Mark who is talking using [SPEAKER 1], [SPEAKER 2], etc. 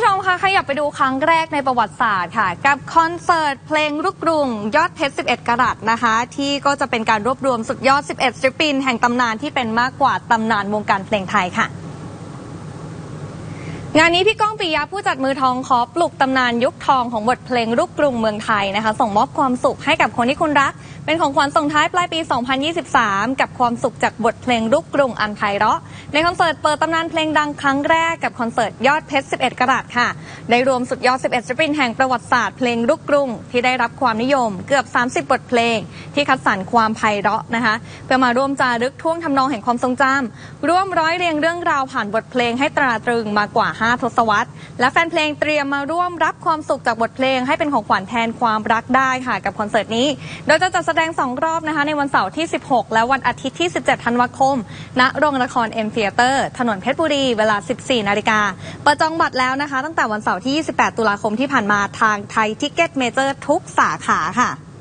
[SPEAKER 1] ผู้ชมคะขยับไปดูครั้งแรกในประวัติศาสตร์ค่ะกับคอนเสิร์ตเพลงลูกกรุงยอดเพชร11 กรัตนะคะที่ก็จะเป็นการรวบรวมสุดยอด11ศิลปินแห่งตำนานที่เป็นมากกว่าตำนานวงการเพลงไทยค่ะงานนี้พี่ก้องปิยะผู้จัดมือทองขอปลุกตำนานยุคทองของบทเพลงลูกกรุงเมืองไทยนะคะส่งมอบความสุขให้กับคนที่คุณรักเป็นของขวัญส่งท้ายปลายปี 2023 กับความสุขจากบทเพลงลูกกรุงอันไพเราะในคอนเสิร์ตเปิดตำนานเพลงดังครั้งแรกกับคอนเสิร์ตยอดเพชร11 กรัตค่ะได้รวมสุดยอด11ศิลปินแห่งประวัติศาสตร์เพลงลูกกรุงที่ได้รับความนิยมเกือบ30บทเพลงที่คัดสรรความไพเราะนะคะเพื่อมาร่วมจารึกท่วงทำนองแห่งความทรงจำร่วมร้อยเรียงเรื่องราวผ่านบทเพลงให้ตราตรึงมากว่า5ทศวรรษและแฟนเพลงเตรียมมาร่วมรับความสุขจากบทเพลงให้เป็นของขวัญแทนความรักได้ค่ะกับคอนเสิร์ตนี้โดยจะจัดแสดง2 รอบนะคะในวันเสาร์ที่16และวันอาทิตย์ที่17ธันวาคมณโรงละครเอ็มเธียเตอร์ถนนเพชรบุรีเวลา 14 นาฬิกาเปิดจองบัตรแล้วนะคะตั้งแต่วันเสาร์ที่28ตุลาคมที่ผ่านมาทางไทยทิกเก็ตเมเจอร์ทุกสาขาค่ะ